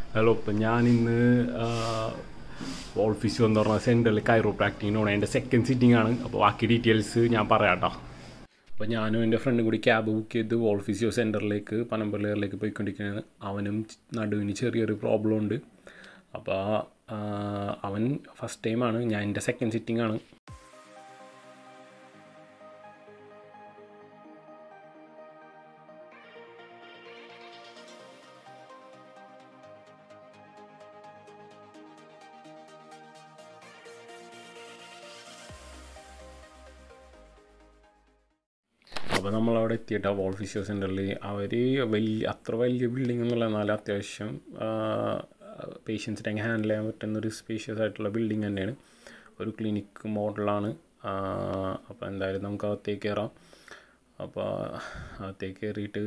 Hello, ഞാൻ ഇന്ന് wall physio എന്ന് പറഞ്ഞ സെൻറ്ററിൽ കൈറോപ്രാക്റ്റിക്കിനാണ് എൻ്റെ സെക്കൻഡ് സിറ്റിംഗ് ആണ്. അപ്പോൾ ബാക്കി ഡീറ്റെയിൽസ് ഞാൻ പറയാം കേട്ടോ. അപ്പോൾ ഞാനും എൻ്റെ ഫ്രണ്ടും കൂടി ക്യാബ് ബുക്ക് ചെയ്ത് വോൾ ഫിസിയോ സെൻറ്ററിലേക്ക് പനമ്പള്ളിയിലേക്ക് പോയിക്കൊണ്ടിരിക്കുകയാണ്. അവനും നടുവിന് ചെറിയൊരു പ്രോബ്ലം ഉണ്ട്. അപ്പോൾ അവൻ ഫസ്റ്റ് ടൈമാണ്, ഞാൻ എൻ്റെ സെക്കൻഡ് സിറ്റിംഗ് ആണ്. അപ്പോൾ നമ്മളവിടെ എത്തിയിട്ട് വോൾ ഫിസിയോ സെൻറ്ററിൽ അവർ അത്ര വലിയ ബിൽഡിംഗ് എന്നുള്ള എന്നാൽ അത്യാവശ്യം പേഷ്യൻസിനെ ഹാൻഡിൽ ചെയ്യാൻ പറ്റുന്നൊരു സ്പേഷ്യസ് ആയിട്ടുള്ള ബിൽഡിംഗ് തന്നെയാണ്. ഒരു ക്ലിനിക്ക് മോഡലാണ്. അപ്പോൾ എന്തായാലും നമുക്ക് അകത്തേക്ക് കയറാം. അപ്പോൾ അകത്തേക്ക് കയറിയിട്ട്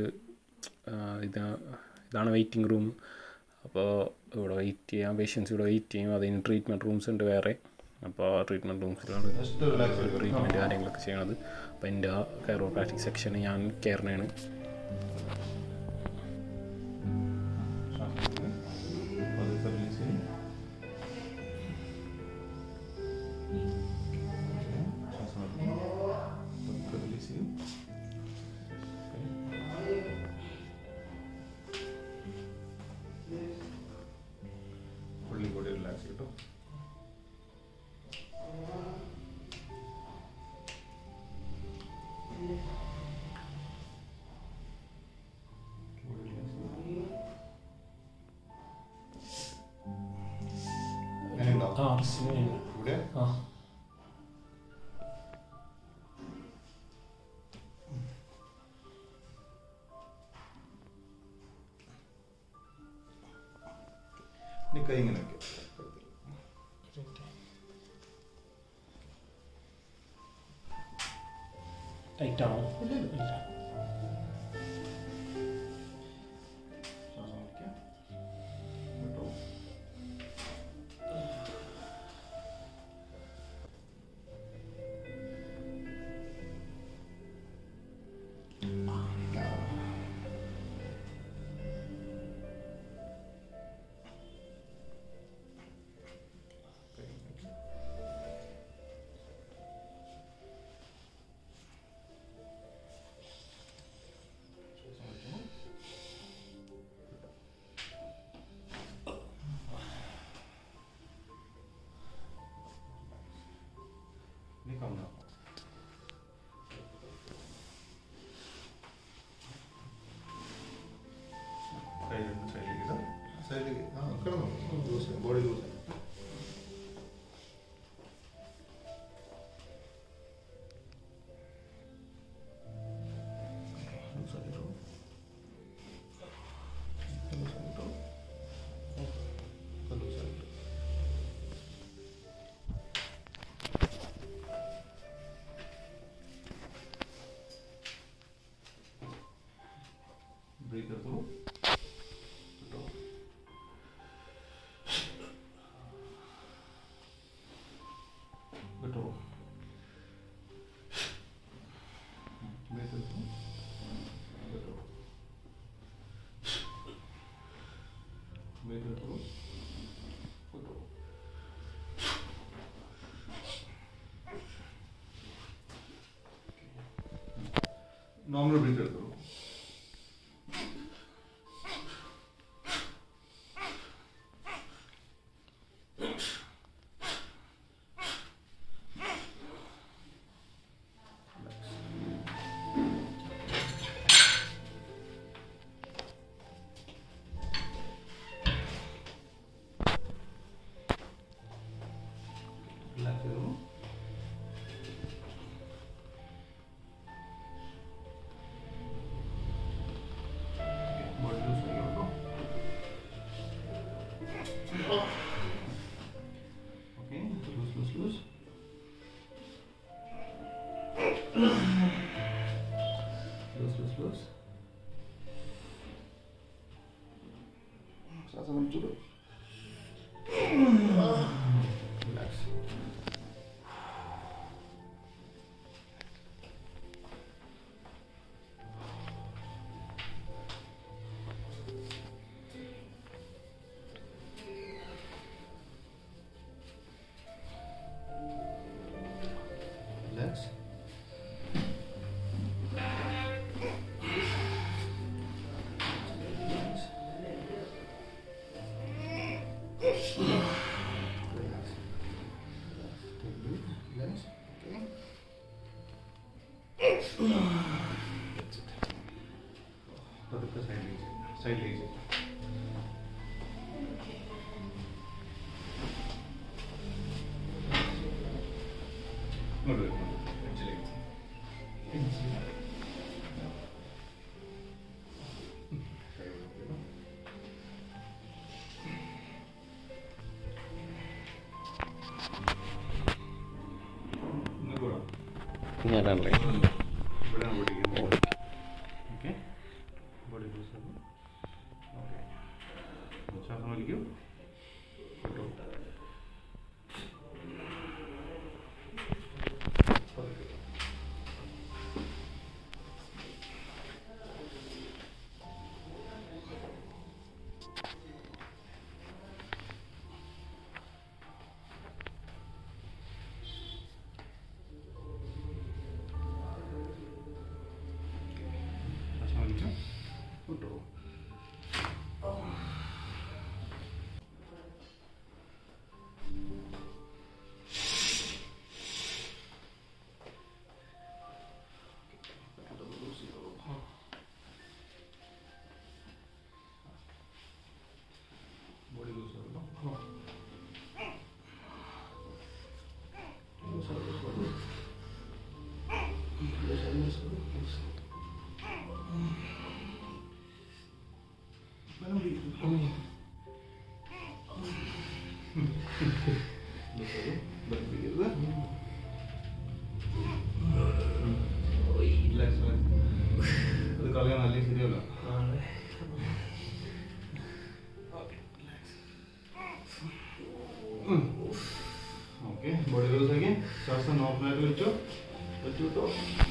ഇതാണ് വെയിറ്റിംഗ് റൂം. അപ്പോൾ ഇവിടെ വെയിറ്റ് ചെയ്യാം, പേഷ്യൻസ് ഇവിടെ വെയിറ്റ് ചെയ്യും. അതിന് ട്രീറ്റ്മെൻറ്റ് റൂംസ് ഉണ്ട് വേറെ. അപ്പോൾ ട്രീറ്റ്മെൻറ്റ് റൂംസിലാണ് ട്രീറ്റ്മെൻറ്റ് കാര്യങ്ങളൊക്കെ ചെയ്യണത്. അപ്പോൾ എൻ്റെ കൈറോപ്രാക്റ്റിക് സെക്ഷന് ഞാൻ കയറണതാണ്. ടൈറ്റാണോ? ഇല്ല. Body loose breathe through. Normal breathe through. Loose. Relax. സൈഡിലേക്ക് ഇങ്ങോട്ട് വരും എഡ്ജിലേക്ക് ഞാനാണല്ലേ ഇവിടെയാണ് ഓടിക്കുന്നത്. ഓക്കെ ബോഡി ലൂസ് ആകും. ഓക്കെ ശ്വാസം വലിക്കും. അത് കളയാൻ നല്ല ശരിയല്ല. ഓക്കെ ബോഡി ലൂസ് ആക്കി ശ്വാസം നോർമലായിട്ട് വെച്ചോ. വെച്ചുവിട്ടോ.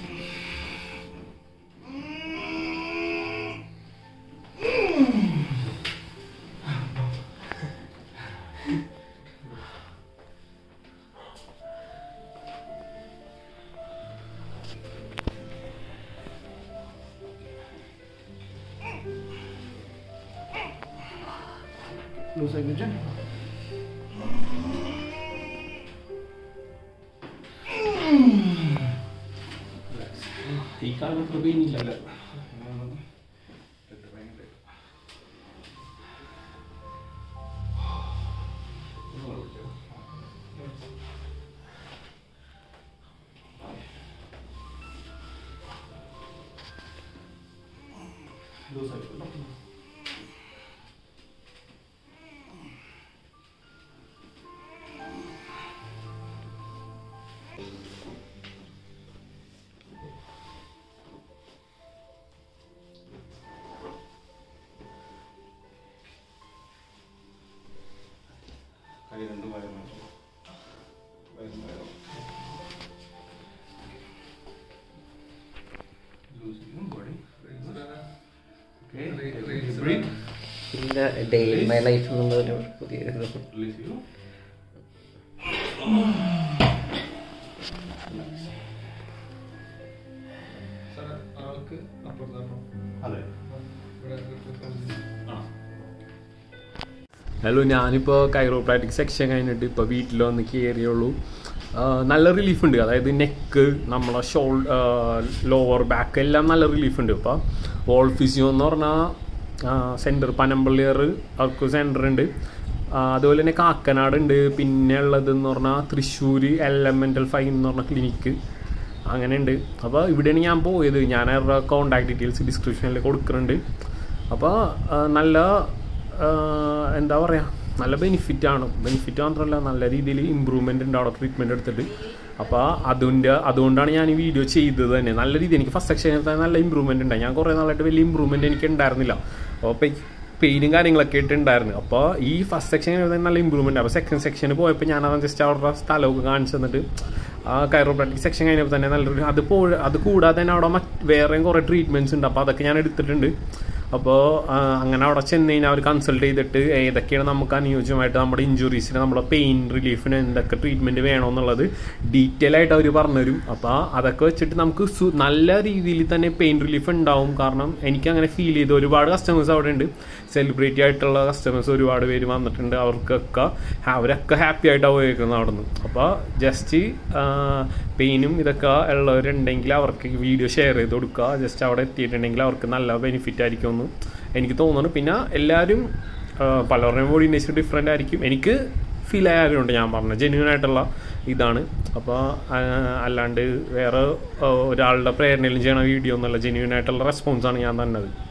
ലൂസ് ആക്കി വെച്ചോ. ഈ കാലം അത്ര പെയിനില്ല. ലൂസ് ആക്കി കൈ രണ്ടും വയറും മാറ്റും. വയറും വയറും ലൂസ് ചെയ്യും ബോഡി. Okay breathe. പിന്നെ ഡേ ഇൻ മൈ ലൈഫ് എന്നുള്ളൊരു പുതിയ റിലീസ് ചെയ്യൂ. അതെ ഹലോ, ഞാനിപ്പോൾ കൈറോപ്രാക്ടിക് സെക്ഷൻ കഴിഞ്ഞിട്ട് ഇപ്പോൾ വീട്ടിൽ വന്ന് കയറിയുള്ളൂ. നല്ല റിലീഫുണ്ട്. അതായത് നെക്ക്, നമ്മളെ ലോവർ ബാക്ക് എല്ലാം നല്ല റിലീഫുണ്ട്. ഇപ്പോൾ വോൾ ഫിസിയോ എന്ന് പറഞ്ഞാൽ സെൻറ്റർ പനമ്പള്ളിയർ അവർക്ക് സെൻറ്റർ ഉണ്ട്. അതുപോലെ തന്നെ കാക്കനാട് ഉണ്ട്. പിന്നെ ഉള്ളതെന്ന് പറഞ്ഞാൽ തൃശ്ശൂർ എലമെൻ്റൽ 5 എന്ന് പറഞ്ഞ ക്ലിനിക്ക് അങ്ങനെ ഉണ്ട്. അപ്പോൾ ഇവിടെയാണ് ഞാൻ പോയത്. ഞാൻ അവരുടെ കോൺടാക്ട് ഡീറ്റെയിൽസ് ഡിസ്ക്രിപ്ഷനിൽ കൊടുക്കുന്നുണ്ട്. അപ്പോൾ നല്ല എന്താ പറയുക, നല്ല ബെനിഫിറ്റാണ്. ബെനിഫിറ്റ് മാത്രമല്ല, നല്ല രീതിയിൽ ഇമ്പ്രൂവ്മെൻ്റ് ഉണ്ട് അവിടെ ട്രീറ്റ്മെൻറ്റ് എടുത്തിട്ട്. അപ്പോൾ അതുകൊണ്ടാണ് ഞാൻ ഈ വീഡിയോ ചെയ്തത് തന്നെ. നല്ല രീതിയിൽ എനിക്ക് ഫസ്റ്റ് സെക്ഷനിൽ തന്നെ നല്ല ഇമ്പ്രൂവ്മെൻറ്റ് ഉണ്ടായി. ഞാൻ കുറേ നാളായിട്ട് വലിയ ഇമ്പ്രൂവ്മെൻറ്റ് എനിക്ക് ഉണ്ടായിരുന്നില്ല. അപ്പോൾ പെയിനും കാര്യങ്ങളൊക്കെ ആയിട്ടുണ്ടായിരുന്നു. അപ്പോൾ ഈ ഫസ്റ്റ് സെക്ഷനിൽ തന്നെ നല്ല ഇമ്പ്രൂവ്മെൻറ്റ്. അപ്പോൾ സെക്കൻഡ് സെക്ഷന് പോയപ്പോൾ ഞാനത് ജസ്റ്റ് അവരുടെ സ്ഥലമൊക്കെ കാണിച്ചു തന്നിട്ട് കൈറോപ്രാക്ടിക് സെക്ഷൻ കഴിഞ്ഞപ്പോൾ തന്നെ നല്ലൊരു അത് കൂടാതെ തന്നെ അവിടെ വേറെയും കുറേ ട്രീറ്റ്മെൻറ്റ്സ് ഉണ്ട്. അപ്പോൾ അതൊക്കെ ഞാൻ എടുത്തിട്ടുണ്ട്. അപ്പോൾ അങ്ങനെ അവിടെ ചെന്ന് കഴിഞ്ഞാൽ അവർ കൺസൾട്ട് ചെയ്തിട്ട് ഏതൊക്കെയാണ് നമുക്ക് അനുയോജ്യമായിട്ട് നമ്മുടെ ഇഞ്ചുറീസിന്, നമ്മുടെ പെയിൻ റിലീഫിന് എന്തൊക്കെ ട്രീറ്റ്മെൻറ്റ് വേണമെന്നുള്ളത് ഡീറ്റെയിൽ ആയിട്ട് അവർ പറഞ്ഞുതരും. അപ്പോൾ അതൊക്കെ വെച്ചിട്ട് നമുക്ക് നല്ല രീതിയിൽ തന്നെ പെയിൻ റിലീഫ് ഉണ്ടാവും. കാരണം എനിക്ക് അങ്ങനെ ഫീൽ ചെയ്തു. ഒരുപാട് കസ്റ്റമേഴ്സ് അവിടെ ഉണ്ട്. സെലിബ്രിറ്റി ആയിട്ടുള്ള കസ്റ്റമേഴ്സ് ഒരുപാട് പേര് വന്നിട്ടുണ്ട്. അവരൊക്കെ ഹാപ്പി ആയിട്ടാണ് പോയിരിക്കുന്നത് അവിടെ നിന്ന്. അപ്പോൾ ജസ്റ്റ് പെയിനും ഇതൊക്കെ ഉള്ളവരുണ്ടെങ്കിൽ അവർക്ക് വീഡിയോ ഷെയർ ചെയ്ത് കൊടുക്കുക. ജസ്റ്റ് അവിടെ എത്തിയിട്ടുണ്ടെങ്കിൽ അവർക്ക് നല്ല ബെനിഫിറ്റ് ആയിരിക്കും എന്ന് എനിക്ക് തോന്നുന്നു. പിന്നെ എല്ലാവരും പലരുടെയും ബോഡി നേച്ചർ ഡിഫറെൻ്റ് ആയിരിക്കും. എനിക്ക് ഫീൽ ആയതുകൊണ്ട് ഞാൻ പറഞ്ഞത് ജെന്യൂൻ ആയിട്ടുള്ള ഇതാണ്. അപ്പോൾ അല്ലാണ്ട് വേറെ ഒരാളുടെ പ്രേരണയിലും ചെയ്യണ വീഡിയോ ഒന്നുമല്ല, ജെന്യൂൻ ആയിട്ടുള്ള റെസ്പോൺസാണ് ഞാൻ തന്നത്.